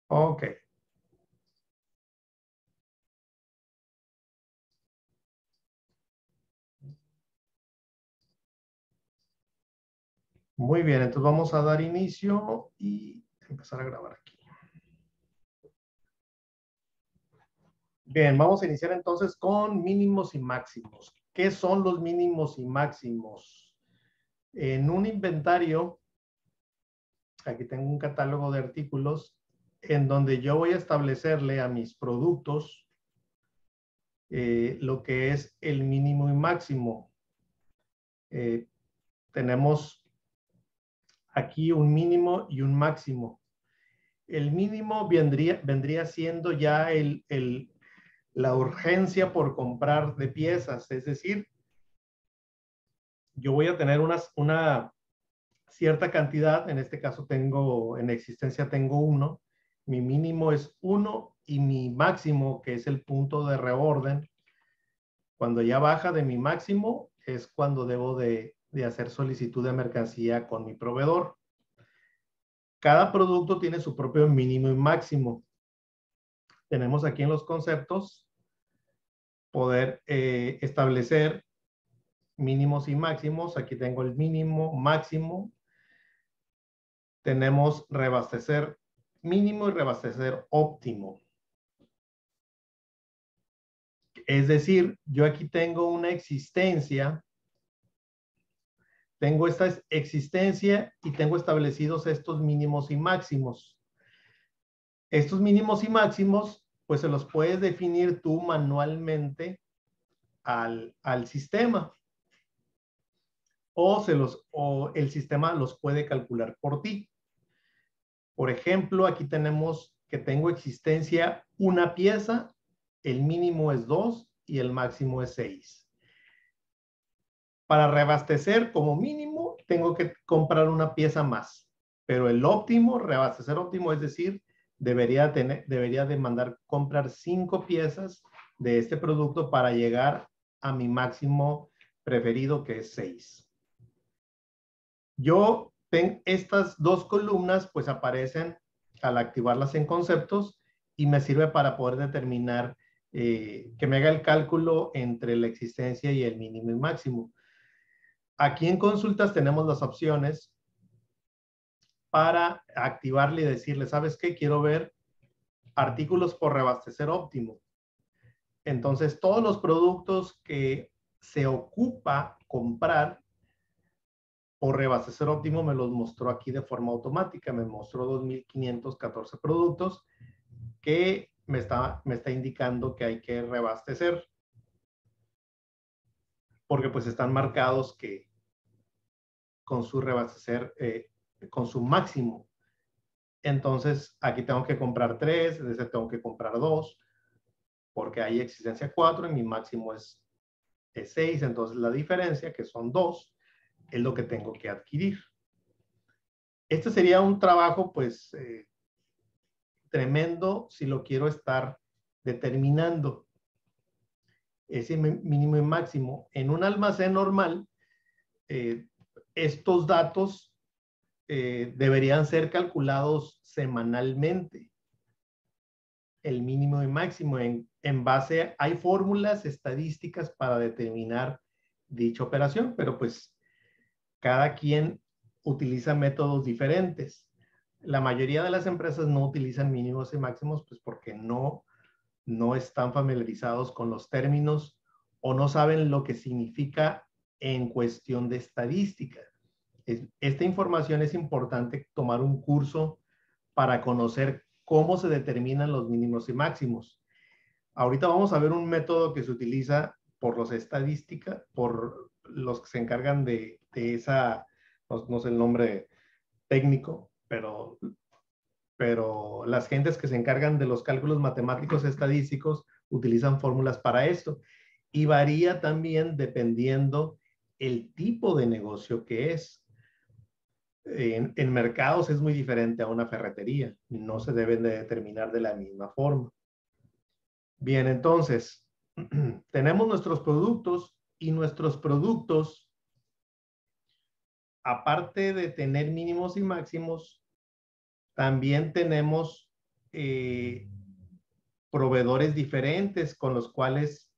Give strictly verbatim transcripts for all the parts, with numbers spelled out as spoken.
Ok. Muy bien, entonces vamos a dar inicio y empezar a grabar aquí. Bien, vamos a iniciar entonces con mínimos y máximos. ¿Qué son los mínimos y máximos? En un inventario, aquí tengo un catálogo de artículos en donde yo voy a establecerle a mis productos eh, lo que es el mínimo y máximo. Eh, tenemos aquí un mínimo y un máximo. El mínimo vendría, vendría siendo ya el, el, la urgencia por comprar de piezas, es decir, yo voy a tener una, una cierta cantidad, en este caso tengo, en existencia tengo uno, mi mínimo es uno y mi máximo, que es el punto de reorden, cuando ya baja de mi máximo, es cuando debo de, de hacer solicitud de mercancía con mi proveedor. Cada producto tiene su propio mínimo y máximo. Tenemos aquí en los conceptos poder eh, establecer mínimos y máximos. Aquí tengo el mínimo, máximo. Tenemos reabastecer mínimo y reabastecer óptimo. Es decir, yo aquí tengo una existencia, tengo esta existencia y tengo establecidos estos mínimos y máximos. Estos mínimos y máximos, pues se los puedes definir tú manualmente al, al sistema. O, se los, o el sistema los puede calcular por ti. Por ejemplo, aquí tenemos que tengo existencia una pieza, el mínimo es dos y el máximo es seis. Para reabastecer como mínimo, tengo que comprar una pieza más. Pero el óptimo, reabastecer óptimo, es decir, debería, tener, debería de mandar comprar cinco piezas de este producto para llegar a mi máximo preferido, que es seis. Yo tengo estas dos columnas, pues aparecen al activarlas en conceptos y me sirve para poder determinar eh, que me haga el cálculo entre la existencia y el mínimo y máximo. Aquí en consultas tenemos las opciones para activarle y decirle, ¿sabes qué? Quiero ver artículos por reabastecer óptimo. Entonces, todos los productos que se ocupa comprar por reabastecer óptimo me los mostró aquí de forma automática. Me mostró dos mil quinientos catorce productos que me está, me está indicando que hay que reabastecer. Porque pues están marcados que con su reabastecer, eh, con su máximo. Entonces, aquí tengo que comprar tres, es decir, tengo que comprar dos, porque hay existencia cuatro y mi máximo es, es seis. Entonces, la diferencia, que son dos, es lo que tengo que adquirir. Este sería un trabajo, pues, eh, tremendo si lo quiero estar determinando. Ese mínimo y máximo. En un almacén normal, eh, estos datos eh, deberían ser calculados semanalmente. El mínimo y máximo en, en base, hay fórmulas estadísticas para determinar dicha operación, pero pues cada quien utiliza métodos diferentes. La mayoría de las empresas no utilizan mínimos y máximos pues porque no, no están familiarizados con los términos o no saben lo que significa en cuestión de estadística. Esta información es importante tomar un curso para conocer cómo se determinan los mínimos y máximos. Ahorita vamos a ver un método que se utiliza por los estadísticas, por los que se encargan de, de esa, no, no sé el nombre técnico, pero, pero las gentes que se encargan de los cálculos matemáticos estadísticos utilizan fórmulas para esto. Y varía también dependiendo el tipo de negocio que es. En, en mercados es muy diferente a una ferretería. No se deben de determinar de la misma forma. Bien, entonces, tenemos nuestros productos y nuestros productos, aparte de tener mínimos y máximos, también tenemos eh, proveedores diferentes con los cuales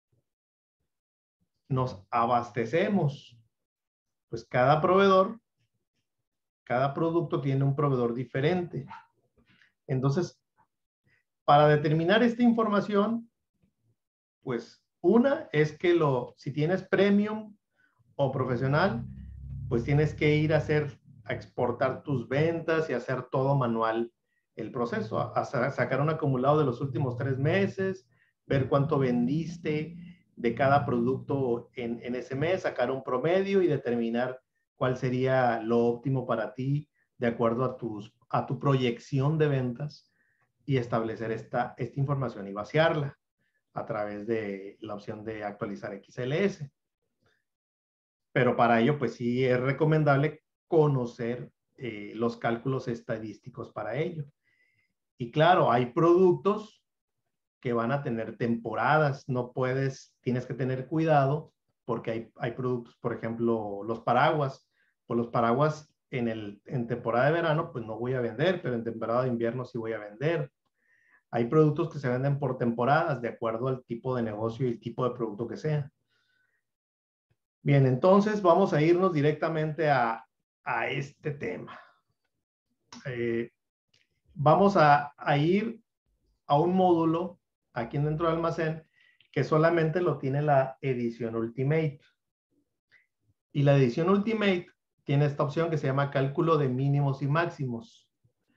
nos abastecemos. Pues cada proveedor, cada producto tiene un proveedor diferente. Entonces, para determinar esta información, pues una es que lo, si tienes premium o profesional, pues tienes que ir a hacer, a exportar tus ventas y hacer todo manual el proceso, a, a sacar un acumulado de los últimos tres meses, ver cuánto vendiste de cada producto en, en ese mes, sacar un promedio y determinar cuál sería lo óptimo para ti de acuerdo a, tus, a tu proyección de ventas y establecer esta, esta información y vaciarla a través de la opción de actualizar X L S. Pero para ello, pues sí es recomendable conocer eh, los cálculos estadísticos para ello. Y claro, hay productos que van a tener temporadas, no puedes, tienes que tener cuidado porque hay, hay productos, por ejemplo, los paraguas, pues los paraguas en, el, en temporada de verano, pues no voy a vender, pero en temporada de invierno sí voy a vender. Hay productos que se venden por temporadas, de acuerdo al tipo de negocio y el tipo de producto que sea. Bien, entonces vamos a irnos directamente a, a este tema. Eh, vamos a, a ir a un módulo aquí dentro del almacén que solamente lo tiene la edición Ultimate. Y la edición Ultimate tiene esta opción que se llama cálculo de mínimos y máximos.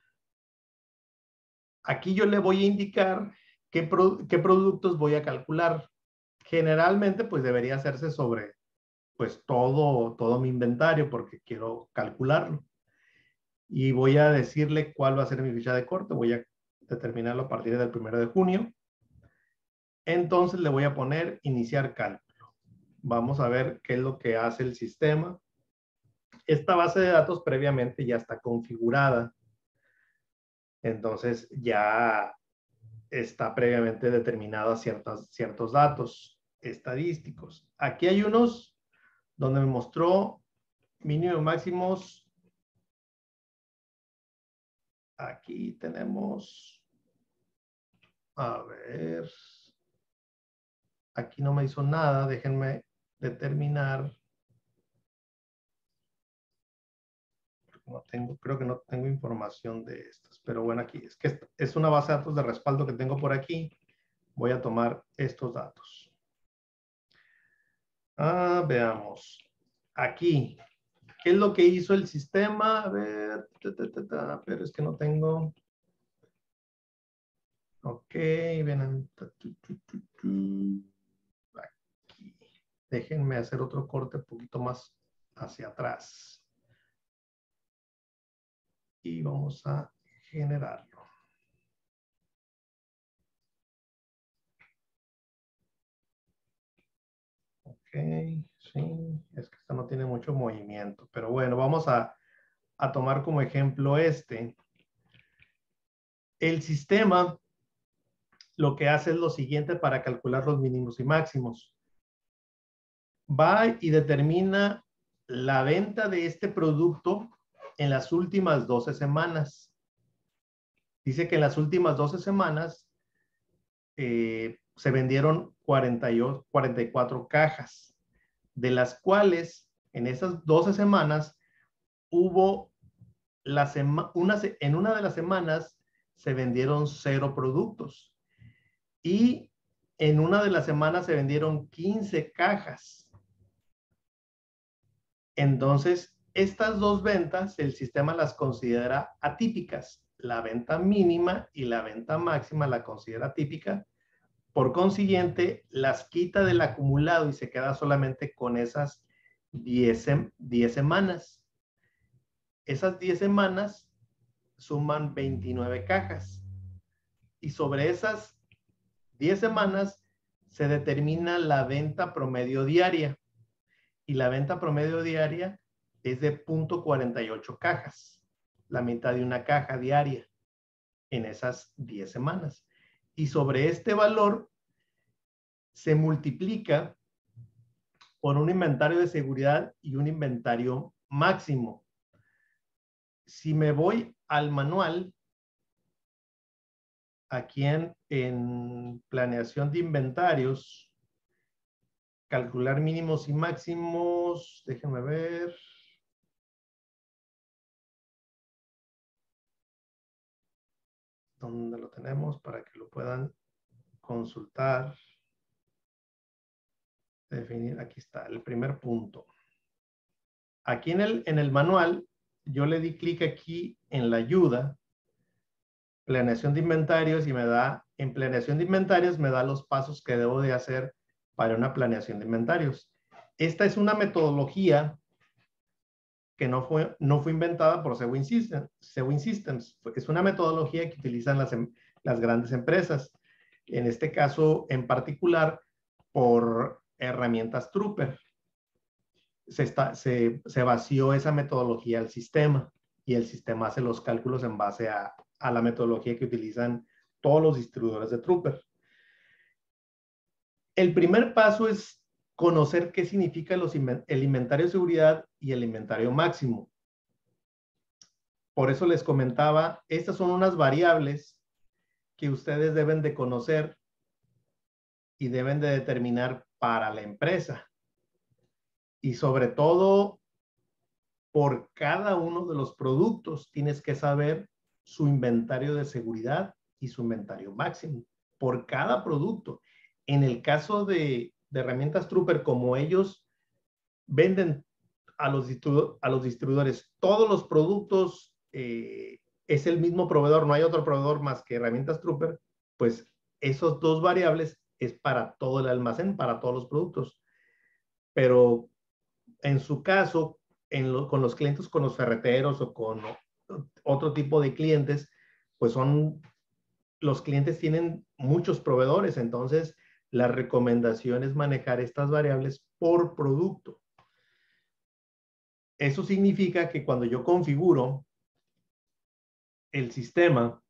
Aquí yo le voy a indicar qué, pro, qué productos voy a calcular. Generalmente, pues debería hacerse sobre pues todo, todo mi inventario porque quiero calcularlo. Y voy a decirle cuál va a ser mi fecha de corte. Voy a determinarlo a partir del primero de junio. Entonces le voy a poner iniciar cálculo. Vamos a ver qué es lo que hace el sistema. Esta base de datos previamente ya está configurada. Entonces ya está previamente determinada ciertas, ciertos datos estadísticos. Aquí hay unos donde me mostró mínimo y máximos. Aquí tenemos, a ver, aquí no me hizo nada, déjenme determinar. No tengo, creo que no tengo información de estas, pero bueno, aquí es que es una base de datos de respaldo que tengo por aquí. Voy a tomar estos datos. Ah, veamos. Aquí, ¿qué es lo que hizo el sistema? A ver, ta, ta, ta, ta, pero es que no tengo. Ok, ven. Aquí. Déjenme hacer otro corte un poquito más hacia atrás. Y vamos a generarlo. Ok, sí, es que esta no tiene mucho movimiento, pero bueno, vamos a, a tomar como ejemplo este. El sistema lo que hace es lo siguiente para calcular los mínimos y máximos. Va y determina la venta de este producto en las últimas doce semanas. Dice que en las últimas doce semanas eh, se vendieron cuarenta y cuatro cajas, de las cuales en esas doce semanas hubo la sema, una, en una de las semanas se vendieron cero productos y en una de las semanas se vendieron quince cajas. Entonces, estas dos ventas, el sistema las considera atípicas. La venta mínima y la venta máxima la considera típica. Por consiguiente, las quita del acumulado y se queda solamente con esas diez, diez semanas. Esas diez semanas suman veintinueve cajas. Y sobre esas diez semanas se determina la venta promedio diaria. Y la venta promedio diaria es de punto cuarenta y ocho cajas. La mitad de una caja diaria en esas diez semanas. Y sobre este valor se multiplica por un inventario de seguridad y un inventario máximo. Si me voy al manual, aquí en, en planeación de inventarios, calcular mínimos y máximos, déjenme ver. ¿Dónde lo tenemos? Para que lo puedan consultar. Definir, aquí está, el primer punto. Aquí en el, en el manual, yo le di clic aquí en la ayuda, planeación de inventarios, y me da, en planeación de inventarios, me da los pasos que debo de hacer para una planeación de inventarios. Esta es una metodología que no fue, no fue inventada por Sewin Systems. Sewin Systems. Es una metodología que utilizan las, las grandes empresas. En este caso, en particular, por herramientas Trooper. Se, está, se, se vació esa metodología al sistema y el sistema hace los cálculos en base a, a la metodología que utilizan todos los distribuidores de Trooper. El primer paso es conocer qué significa los, el inventario de seguridad y el inventario máximo. Por eso les comentaba, estas son unas variables que ustedes deben de conocer y deben de determinar para la empresa. Y sobre todo, por cada uno de los productos tienes que saber su inventario de seguridad y su inventario máximo. Por cada producto. En el caso de, de herramientas Trooper, como ellos venden a los, a los distribuidores todos los productos, eh, es el mismo proveedor, no hay otro proveedor más que herramientas Trooper, pues esos dos variables es para todo el almacén, para todos los productos. Pero en su caso, en lo, con los clientes, con los ferreteros o con otro tipo de clientes, pues son, los clientes tienen muchos proveedores, entonces la recomendación es manejar estas variables por producto. Eso significa que cuando yo configuro el sistema,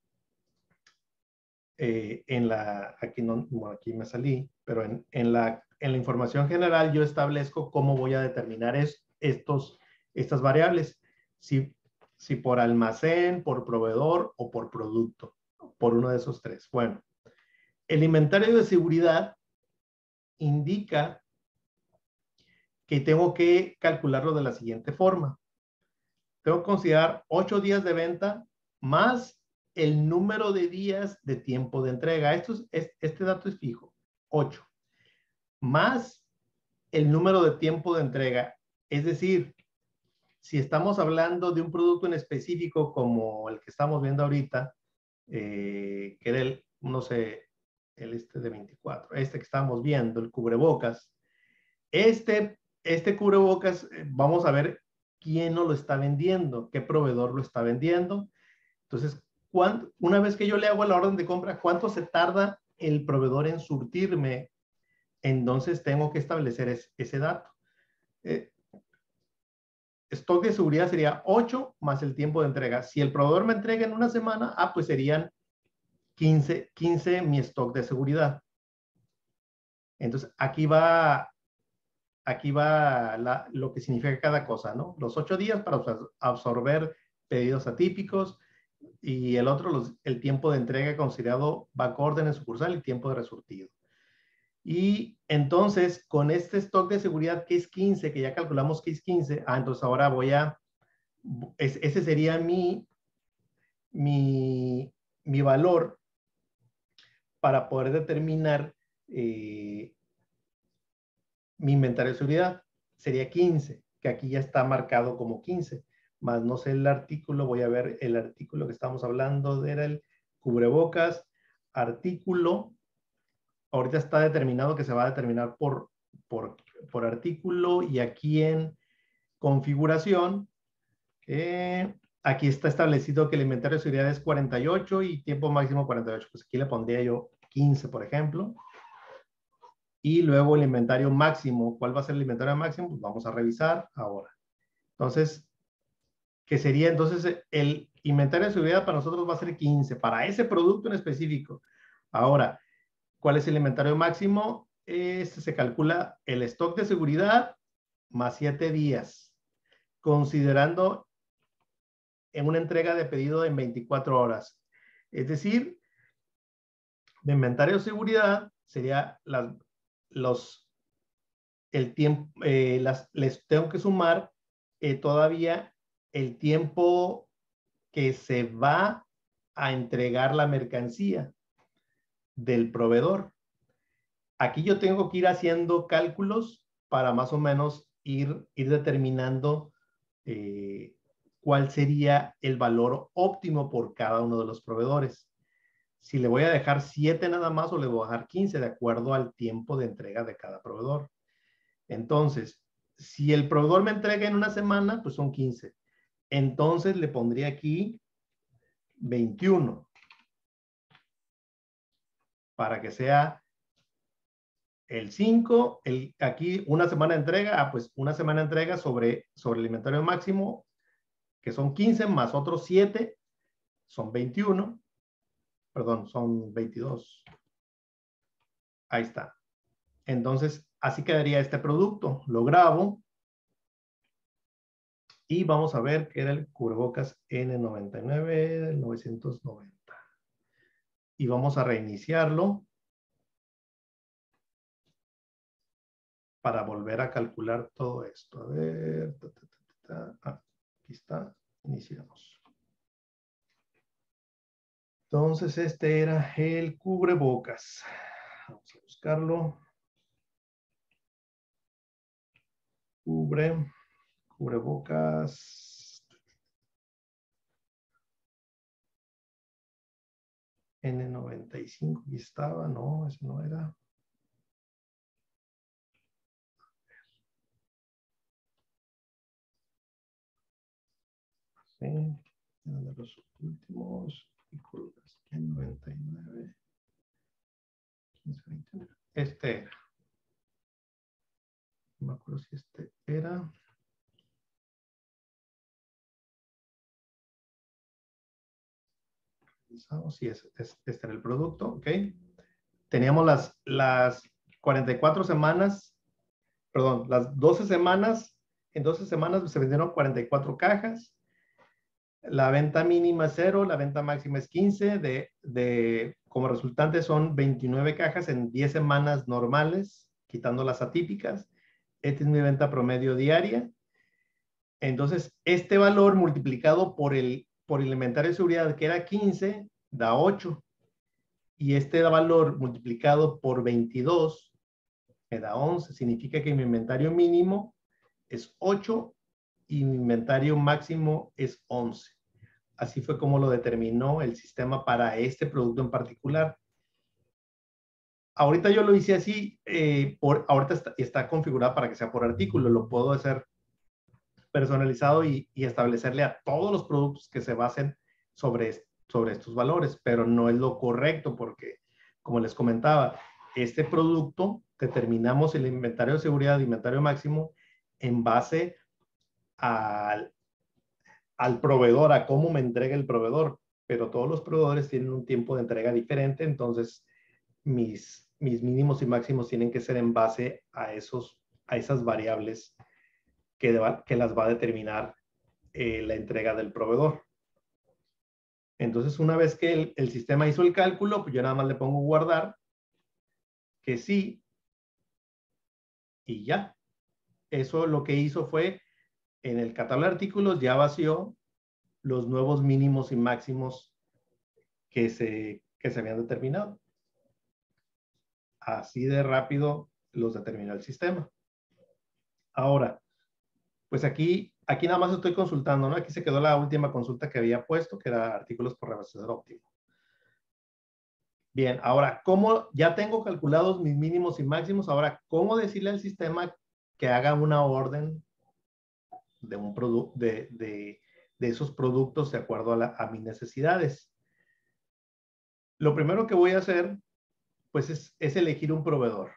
eh, en la, aquí, no, bueno, aquí me salí, pero en, en, la, en la información general yo establezco cómo voy a determinar es, estos, estas variables, si, si por almacén, por proveedor o por producto, por uno de esos tres. Bueno, el inventario de seguridad indica que tengo que calcularlo de la siguiente forma. Tengo que considerar ocho días de venta más el número de días de tiempo de entrega. Esto es, es, este dato es fijo, ocho. Más el número de tiempo de entrega. Es decir, si estamos hablando de un producto en específico como el que estamos viendo ahorita, eh, que era el, no sé, el este de veinticuatro, este que estamos viendo, el cubrebocas. Este, este cubrebocas, vamos a ver quién nos lo está vendiendo, qué proveedor lo está vendiendo. Entonces, una vez que yo le hago la orden de compra, ¿cuánto se tarda el proveedor en surtirme? Entonces, tengo que establecer es, ese dato. Eh, stock de seguridad sería ocho más el tiempo de entrega. Si el proveedor me entrega en una semana, ah, pues serían quince, quince mi stock de seguridad. Entonces, aquí va, aquí va la, lo que significa cada cosa, ¿no? Los ocho días para absorber pedidos atípicos, y el otro, los, el tiempo de entrega considerado back order en sucursal y tiempo de resurtido. Y entonces, con este stock de seguridad que es quince, que ya calculamos que es quince, ah, entonces ahora voy a, es, ese sería mi, mi, mi valor para poder determinar eh, mi inventario de seguridad. Sería quince, que aquí ya está marcado como quince. Más no sé el artículo, voy a ver el artículo que estamos hablando, era el cubrebocas, artículo, ahorita está determinado que se va a determinar por, por, por artículo, y aquí en configuración, eh, aquí está establecido que el inventario de seguridad es cuarenta y ocho y tiempo máximo cuarenta y ocho, pues aquí le pondría yo quince, por ejemplo. Y luego el inventario máximo, ¿cuál va a ser el inventario máximo? Pues vamos a revisar ahora. Entonces, que sería entonces el inventario de seguridad para nosotros va a ser quince, para ese producto en específico. Ahora, ¿cuál es el inventario máximo? Este se calcula el stock de seguridad más siete días, considerando en una entrega de pedido en veinticuatro horas. Es decir, Mi inventario de seguridad sería las, los, el tiempo, eh, las, les tengo que sumar eh, todavía el tiempo que se va a entregar la mercancía del proveedor. Aquí yo tengo que ir haciendo cálculos para más o menos ir, ir determinando eh, cuál sería el valor óptimo por cada uno de los proveedores. Si le voy a dejar siete nada más o le voy a dejar quince de acuerdo al tiempo de entrega de cada proveedor. Entonces, si el proveedor me entrega en una semana, pues son quince. Entonces le pondría aquí veintiuno para que sea el cinco, el, aquí una semana de entrega, ah, pues una semana de entrega sobre, sobre el inventario máximo, que son quince más otros siete, son veintiuno, perdón, son veintidós. Ahí está. Entonces, así quedaría este producto. Lo grabo y vamos a ver qué era el cubrebocas N noventa y nueve del novecientos noventa. Y vamos a reiniciarlo para volver a calcular todo esto. A ver, ta, ta, ta, ta, ta. Ah, aquí está. Iniciamos. Entonces, este era el cubrebocas. Vamos a buscarlo. Cubre, cubrebocas. N noventa y cinco, aquí estaba. No, ese no era. Sí, uno de los últimos. N noventa y nueve. quince, veintiuno. Este era. No me acuerdo si este era. Sí, es, es, este era el producto, ok. Teníamos las, las cuarenta y cuatro semanas, perdón, las doce semanas. En doce semanas se vendieron cuarenta y cuatro cajas. La venta mínima es cero, la venta máxima es quince. De, de, como resultante son veintinueve cajas en diez semanas normales, quitando las atípicas. Esta es mi venta promedio diaria. Entonces, este valor multiplicado por el, por el inventario de seguridad, que era quince, da ocho. Y este valor multiplicado por veintidós me da once. Significa que mi inventario mínimo es ocho y mi inventario máximo es once. Así fue como lo determinó el sistema para este producto en particular. Ahorita yo lo hice así, eh, por, ahorita está, está configurado para que sea por artículo. Lo puedo hacer personalizado y, y establecerle a todos los productos que se basen sobre, sobre estos valores, pero no es lo correcto porque, como les comentaba, este producto determinamos el inventario de seguridad, inventario máximo, en base al, al proveedor, a cómo me entrega el proveedor, pero todos los proveedores tienen un tiempo de entrega diferente, entonces mis, mis mínimos y máximos tienen que ser en base a, esos, a esas variables que, de, que las va a determinar eh, la entrega del proveedor. Entonces, una vez que el, el sistema hizo el cálculo, pues yo nada más le pongo guardar, que sí, y ya. Eso lo que hizo fue, en el catálogo de artículos ya vació los nuevos mínimos y máximos que se, que se habían determinado. Así de rápido los determinó el sistema. Ahora, pues aquí, aquí nada más estoy consultando, ¿no? Aquí se quedó la última consulta que había puesto, que era artículos por reabastecedor óptimo. Bien, ahora, ¿cómo ya tengo calculados mis mínimos y máximos? Ahora, ¿cómo decirle al sistema que haga una orden de, un de, de, de esos productos de acuerdo a, la, a mis necesidades? Lo primero que voy a hacer, pues, es, es elegir un proveedor.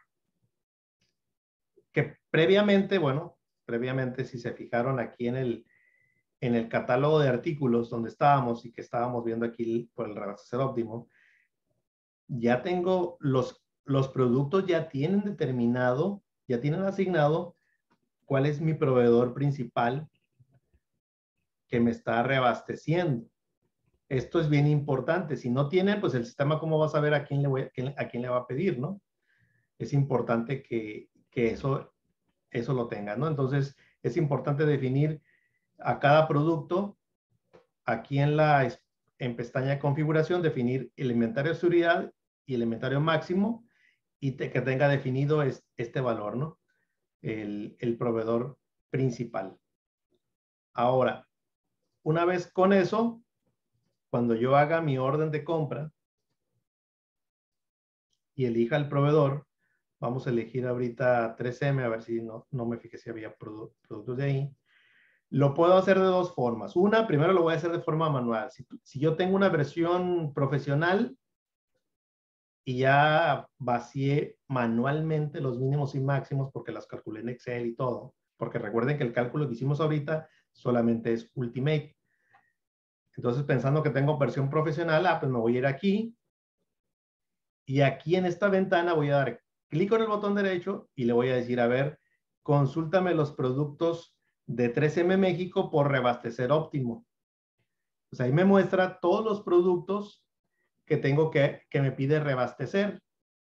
Que previamente, bueno, previamente, si se fijaron aquí en el, en el catálogo de artículos donde estábamos y que estábamos viendo aquí por el reabastecedor óptimo, ya tengo los, los productos, ya tienen determinado, ya tienen asignado cuál es mi proveedor principal que me está reabasteciendo. Esto es bien importante. Si no tienen, pues el sistema, ¿cómo va a saber a quién le, voy, a quién le va a pedir, ¿no? Es importante que, que eso, eso lo tengan, ¿no? Entonces, es importante definir a cada producto, aquí en la en pestaña de configuración, definir el inventario de seguridad y el inventario máximo, y te, que tenga definido es, este valor, ¿no? El, el proveedor principal. Ahora, una vez con eso, cuando yo haga mi orden de compra y elija el proveedor, vamos a elegir ahorita tres eme, a ver si no, no me fijé si había produ productos de ahí. Lo puedo hacer de dos formas. Una, primero lo voy a hacer de forma manual. Si, si yo tengo una versión profesional y ya vacié manualmente los mínimos y máximos porque las calculé en Excel y todo, porque recuerden que el cálculo que hicimos ahorita solamente es Ultimate. Entonces, pensando que tengo versión profesional, ah, pues me voy a ir aquí y aquí en esta ventana voy a dar clic en el botón derecho y le voy a decir, a ver, consúltame los productos de tres eme México por reabastecer óptimo. Pues ahí me muestra todos los productos que tengo que, que me pide reabastecer.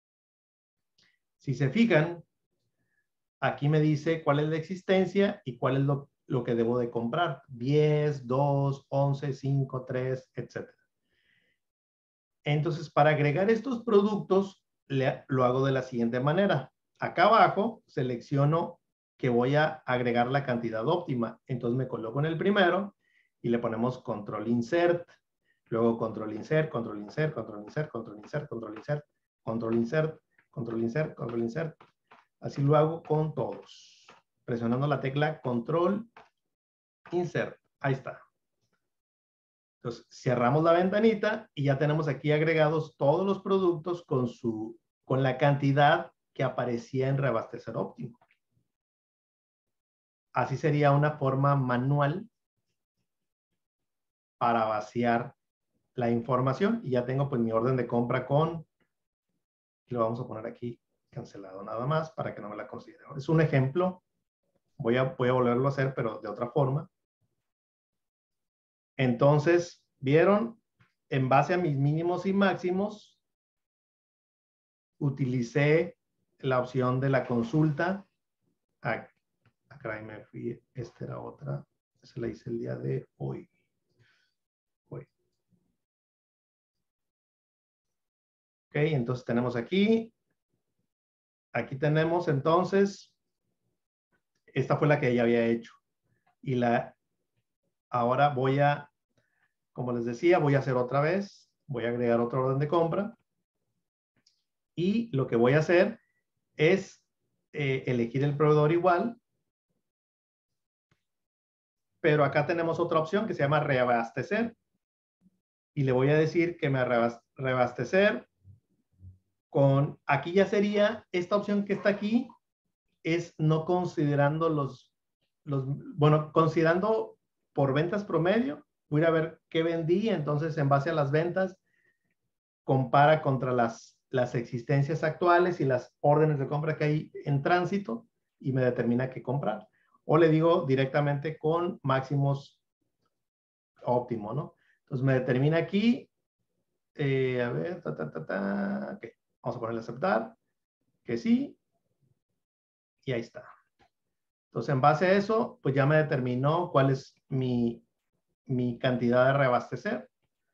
Si se fijan, aquí me dice cuál es la existencia y cuál es lo, lo que debo de comprar. diez, dos, once, cinco, tres, etcétera. Entonces, para agregar estos productos, le, lo hago de la siguiente manera. Acá abajo selecciono que voy a agregar la cantidad óptima. Entonces me coloco en el primero y le ponemos control insert. Luego control insert, control insert, control insert, control insert, control insert, control insert, control insert, control insert. Así lo hago con todos. Presionando la tecla control insert. Ahí está. Entonces, cerramos la ventanita y ya tenemos aquí agregados todos los productos con, su, con la cantidad que aparecía en reabastecer óptimo. Así sería una forma manual para vaciar la información. Y ya tengo pues mi orden de compra con, y lo vamos a poner aquí cancelado nada más para que no me la considere. Es un ejemplo. Voy a, voy a volverlo a hacer, pero de otra forma. Entonces, ¿vieron? En base a mis mínimos y máximos, utilicé la opción de la consulta. Ah, acá me fui. Esta era otra. Se la hice el día de hoy. hoy. Ok, entonces tenemos aquí. Aquí tenemos entonces. Esta fue la que ya había hecho. Y la. Ahora voy a, como les decía, voy a hacer otra vez. Voy a agregar otro orden de compra. Y lo que voy a hacer es eh, elegir el proveedor igual. Pero acá tenemos otra opción que se llama reabastecer. Y le voy a decir que me reabastecer con, aquí ya sería, esta opción que está aquí, es no considerando los, los bueno, considerando por ventas promedio, voy a ver qué vendí, entonces en base a las ventas, compara contra las, las existencias actuales y las órdenes de compra que hay en tránsito y me determina qué comprar. O le digo directamente con máximos óptimo, ¿no? Entonces me determina aquí, eh, a ver, ta, ta, ta, ta, okay. Vamos a ponerle aceptar, que sí, y ahí está. Entonces en base a eso, pues ya me determinó cuál es mi, mi cantidad de reabastecer.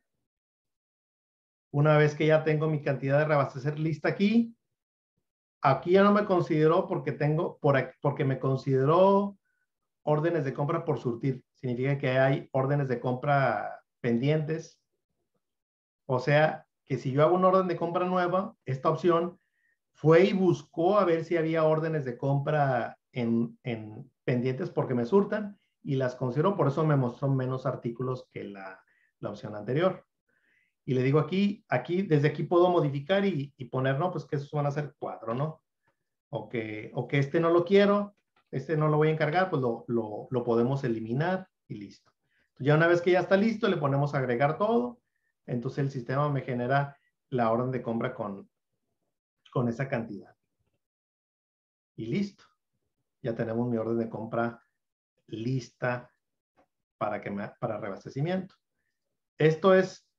Una vez que ya tengo mi cantidad de reabastecer lista aquí, aquí ya no me consideró porque tengo, por aquí, porque me consideró órdenes de compra por surtir. Significa que hay órdenes de compra pendientes. O sea, que si yo hago una orden de compra nueva, esta opción fue y buscó a ver si había órdenes de compra en, en pendientes porque me surtan y las consideró. Por eso me mostró menos artículos que la, la opción anterior. Y le digo aquí, aquí, desde aquí puedo modificar y, y poner, no, pues que esos van a ser cuatro, ¿no? O que, o que este no lo quiero, este no lo voy a encargar, pues lo, lo, lo podemos eliminar y listo. Entonces, ya una vez que ya está listo, le ponemos a agregar todo. Entonces el sistema me genera la orden de compra con, con esa cantidad. Y listo. Ya tenemos mi orden de compra lista para, que me, para reabastecimiento. Esto es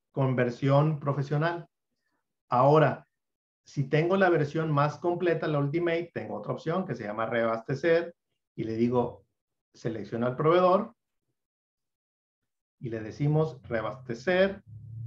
con versión profesional. Ahora, si tengo la versión más completa, la Ultimate, tengo otra opción que se llama reabastecer y le digo, selecciona al proveedor y le decimos reabastecer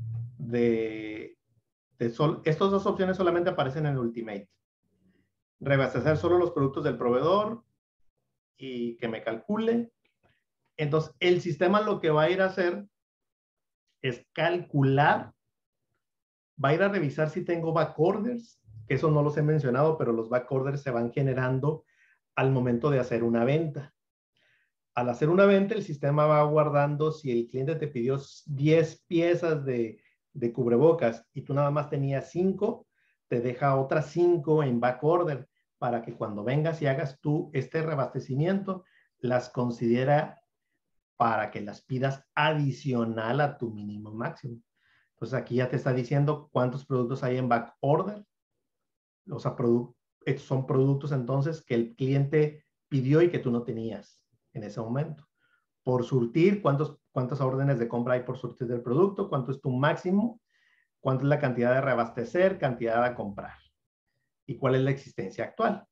de, de sol, estas dos opciones solamente aparecen en Ultimate. Reabastecer solo los productos del proveedor y que me calcule. Entonces, el sistema lo que va a ir a hacer es calcular, va a ir a revisar si tengo backorders, que eso no los he mencionado, pero los backorders se van generando al momento de hacer una venta. Al hacer una venta, el sistema va guardando si el cliente te pidió diez piezas de, de cubrebocas y tú nada más tenías cinco, te deja otras cinco en backorder para que cuando vengas y hagas tú este reabastecimiento, las considera para que las pidas adicional a tu mínimo máximo. Entonces aquí ya te está diciendo cuántos productos hay en backorder. O sea, produ estos son productos entonces que el cliente pidió y que tú no tenías en ese momento. Por surtir, ¿cuántos, cuántas órdenes de compra hay por surtir del producto? ¿Cuánto es tu máximo? ¿Cuánto es la cantidad de reabastecer? ¿Cantidad de comprar? ¿Y cuál es la existencia actual?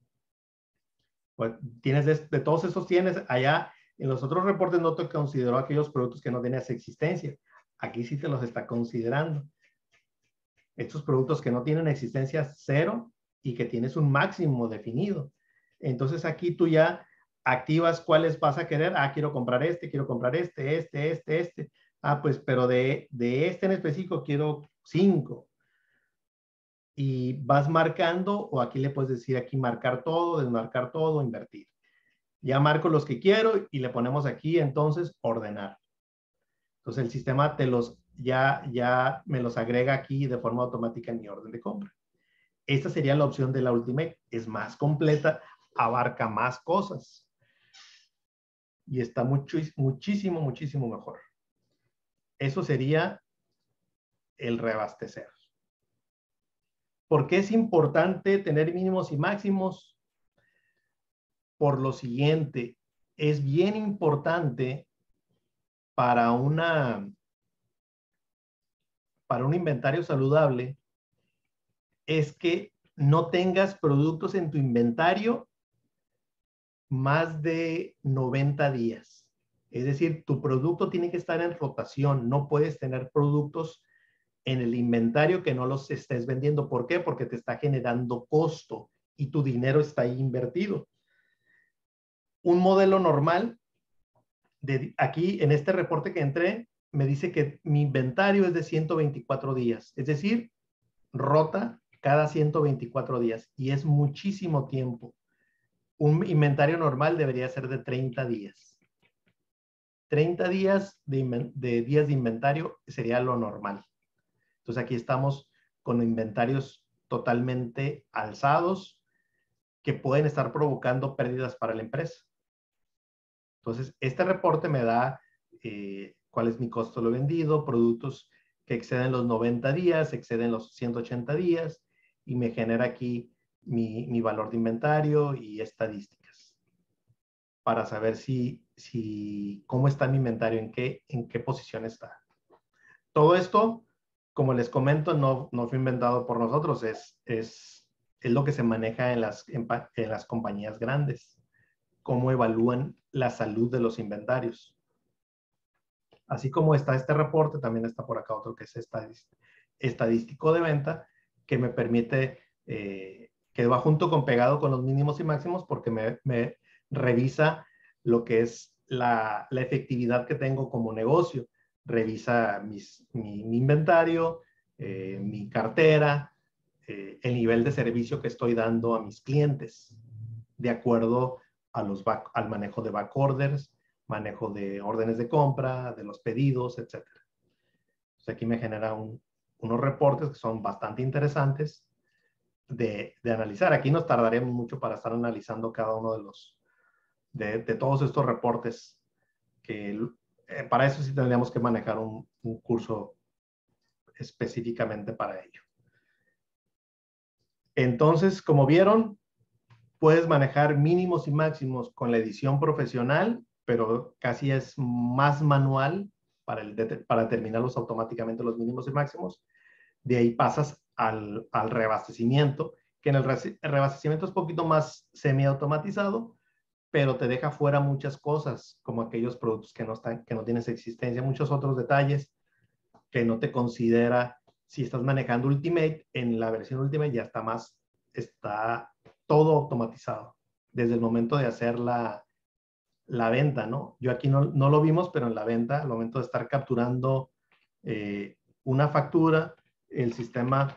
Pues tienes de, de todos esos tienes allá. En los otros reportes no te consideró aquellos productos que no tenías existencia. Aquí sí te los está considerando. Estos productos que no tienen existencia cero y que tienes un máximo definido. Entonces aquí tú ya activas cuáles vas a querer. Ah, quiero comprar este, quiero comprar este, este, este, este. Ah, pues, pero de, de este en específico quiero cinco. Y vas marcando, o aquí le puedes decir aquí marcar todo, desmarcar todo, invertir. Ya marco los que quiero y le ponemos aquí entonces ordenar. Entonces el sistema te los, ya, ya me los agrega aquí de forma automática en mi orden de compra. Esta sería la opción de la Ultimate. Es más completa, abarca más cosas. Y está mucho, muchísimo, muchísimo mejor. Eso sería el reabastecer. ¿Por qué es importante tener mínimos y máximos? Por lo siguiente, es bien importante para una para un inventario saludable es que no tengas productos en tu inventario más de noventa días. Es decir, tu producto tiene que estar en rotación. No puedes tener productos en el inventario que no los estés vendiendo. ¿Por qué? Porque te está generando costo y tu dinero está ahí invertido. Un modelo normal, de aquí en este reporte que entré, me dice que mi inventario es de ciento veinticuatro días. Es decir, rota cada ciento veinticuatro días y es muchísimo tiempo. Un inventario normal debería ser de treinta días. treinta días de, de días de inventario sería lo normal. Entonces aquí estamos con inventarios totalmente alzados que pueden estar provocando pérdidas para la empresa. Entonces este reporte me da eh, cuál es mi costo de lo vendido, productos que exceden los noventa días, exceden los ciento ochenta días y me genera aquí mi, mi valor de inventario y estadísticas para saber si, si cómo está mi inventario, en qué, en qué posición está. Todo esto, como les comento, no, no fue inventado por nosotros, es, es, es lo que se maneja en las, en, en las compañías grandes, cómo evalúan la salud de los inventarios. Así como está este reporte, también está por acá otro que es estadístico de venta, que me permite, eh, que va junto con pegado con los mínimos y máximos, porque me, me revisa lo que es la, la efectividad que tengo como negocio. Revisa mis, mi, mi inventario, eh, mi cartera, eh, el nivel de servicio que estoy dando a mis clientes, de acuerdo a los back, al manejo de backorders, manejo de órdenes de compra, de los pedidos, etcétera. Entonces aquí me genera un, unos reportes que son bastante interesantes de, de analizar. Aquí nos tardaremos mucho para estar analizando cada uno de los, de, de todos estos reportes, que eh, para eso sí tendríamos que manejar un, un curso específicamente para ello. Entonces, como vieron, puedes manejar mínimos y máximos con la edición profesional, pero casi es más manual para, el, para determinarlos automáticamente los mínimos y máximos. De ahí pasas al, al reabastecimiento, que en el, re, el reabastecimiento es un poquito más semiautomatizado, pero te deja fuera muchas cosas, como aquellos productos que no, están, que no tienen existencia, muchos otros detalles que no te considera. Si estás manejando Ultimate, en la versión Ultimate ya está más, está todo automatizado, desde el momento de hacer la, la venta, ¿no? Yo aquí no, no lo vimos, pero en la venta, al momento de estar capturando eh, una factura, el sistema,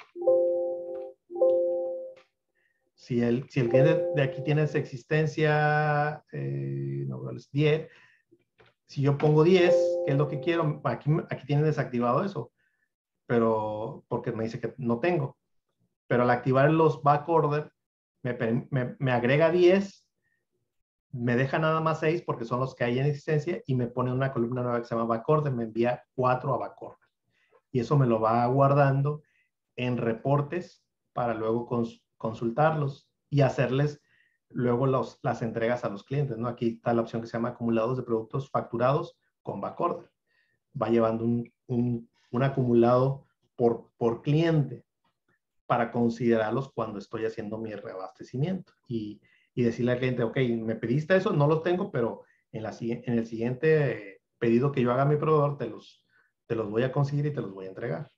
si el, si el cliente de aquí tiene esa existencia, eh, no, es diez, si yo pongo diez, ¿qué es lo que quiero? Aquí, aquí tiene desactivado eso, pero porque me dice que no tengo. Pero al activar los backorder, me, me, me agrega diez, me deja nada más seis porque son los que hay en existencia y me pone una columna nueva que se llama backorder, me envía cuatro a backorder. Y eso me lo va guardando en reportes para luego cons consultarlos y hacerles luego los, las entregas a los clientes, ¿no? Aquí está la opción que se llama acumulados de productos facturados con backorder. Va llevando un, un, un acumulado por, por cliente para considerarlos cuando estoy haciendo mi reabastecimiento y, y decirle al cliente, ok, me pediste eso, no los tengo, pero en, la, en el siguiente pedido que yo haga a mi proveedor, te los, te los voy a conseguir y te los voy a entregar.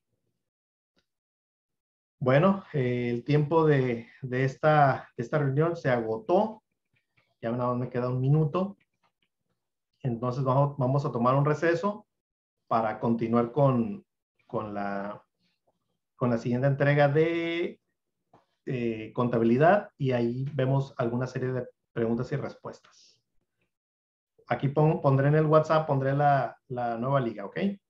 Bueno, eh, el tiempo de, de, esta, de esta reunión se agotó. Ya nada más me queda un minuto. Entonces vamos, vamos a tomar un receso para continuar con, con, la, con la siguiente entrega de eh, contabilidad y ahí vemos alguna serie de preguntas y respuestas. Aquí pon, pondré en el WhatsApp, pondré la, la nueva liga, ¿ok?